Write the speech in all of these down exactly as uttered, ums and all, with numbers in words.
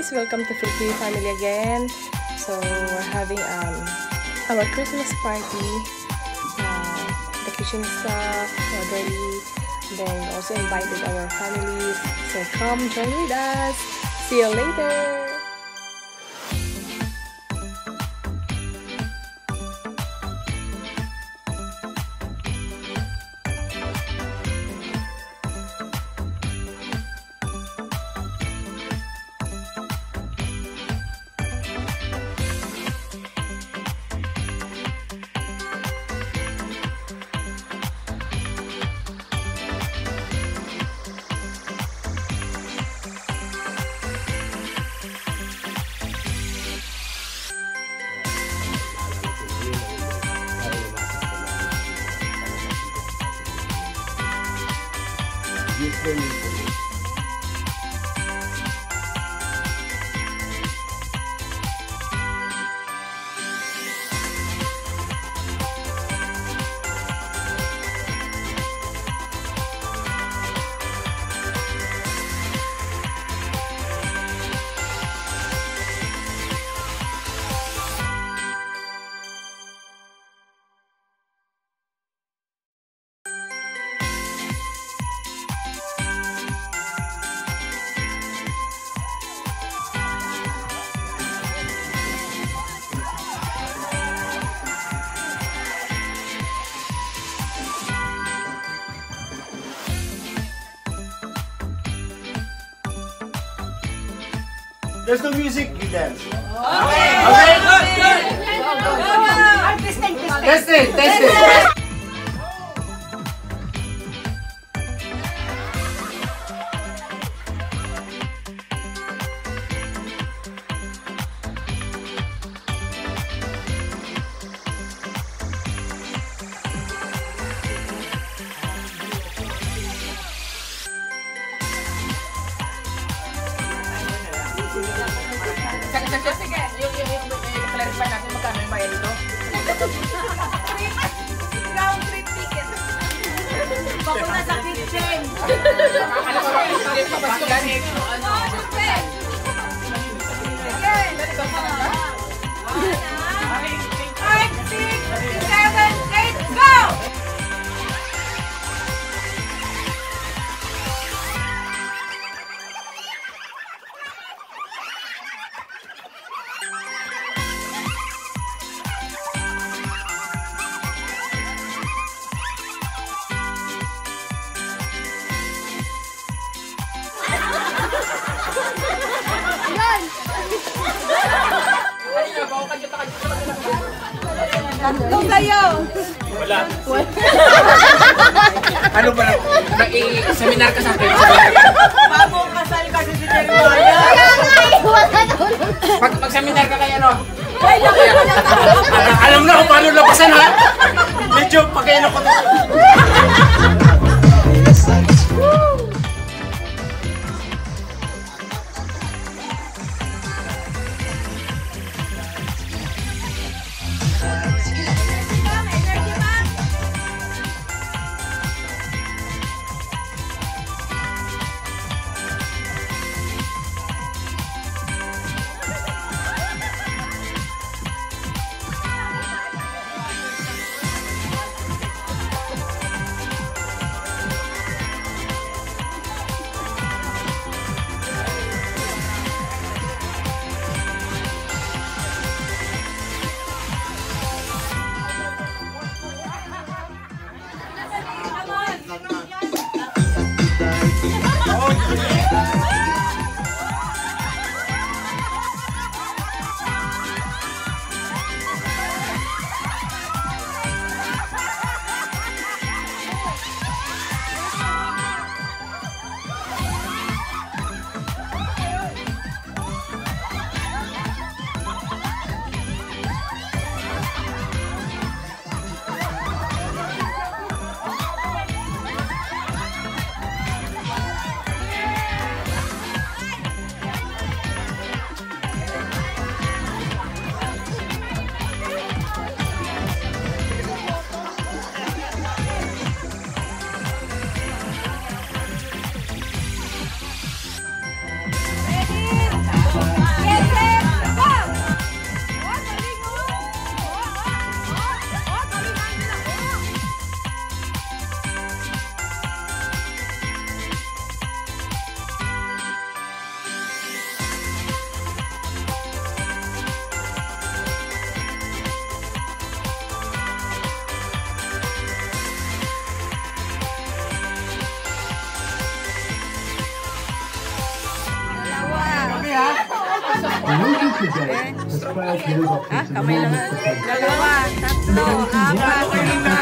guys! Welcome to Filipino family again. So we're having um our Christmas party. Uh, the kitchen staff already. Then also invited our families. So come join with us. See you later. There's no music, you dance. Okay. Okay. Good. Good. Testing. Testing. Testing. Sige, yung i-clarify natin magkano yung bayad ito. Round trip ticket. Bako na sa kitchen. Ano ko rin, hindi pa ba ganit? Ano? Super. Again. Five, six, seven, eight, go! Kung sa'yo! Wala. Ano ba na? Nag-i-seminar ka sa akin. Bago kasal kasi si Jeremiah. Pag mag-seminar ka kaya, no? Alam na kung paano labasan, ha? Medyo pagkaino ko. Ah, kamay lang. Dalawa, tatlo, apat, lima.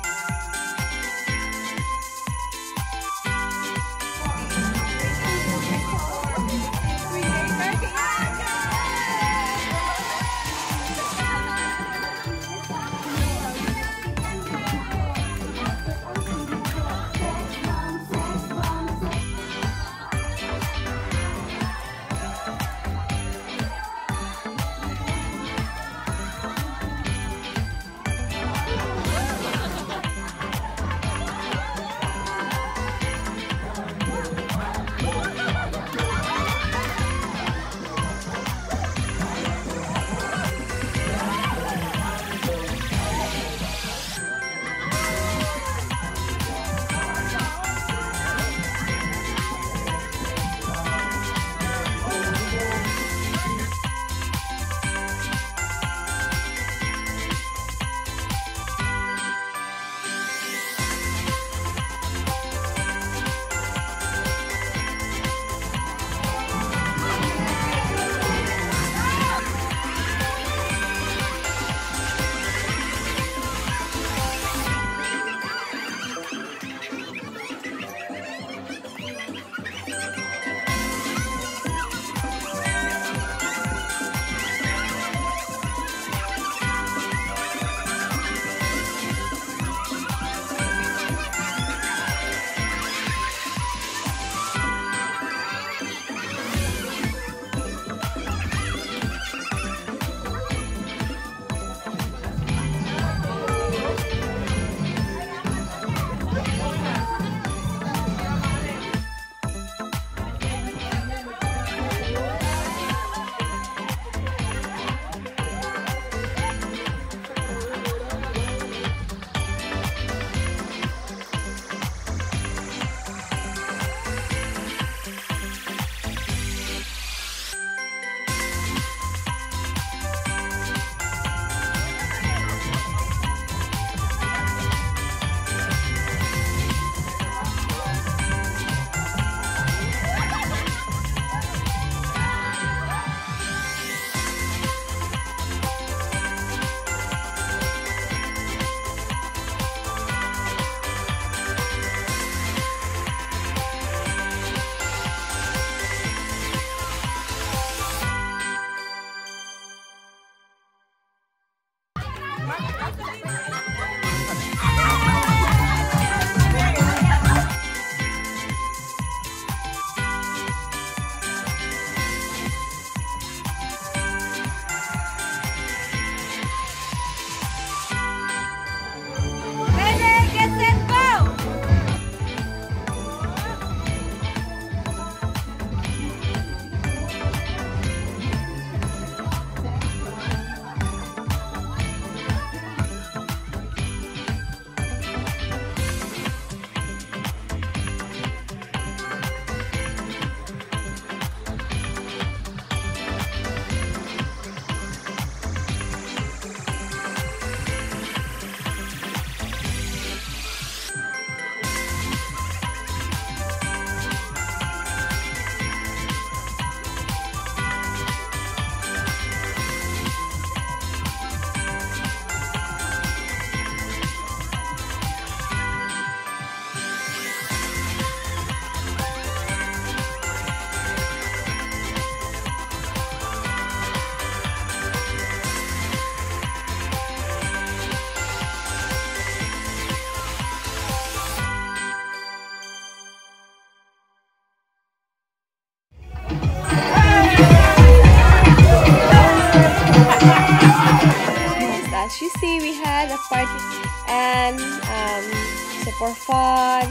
As you see, we had a party and um, super fun.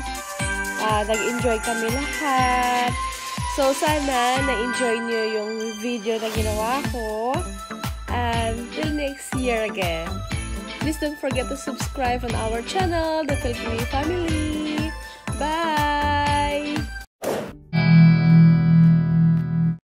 Uh, nag-enjoy kami lahat. So, sana na-enjoy nyo yung video na ginawa ko. And till next year again. Please don't forget to subscribe on our channel, The Filipino Family. Bye!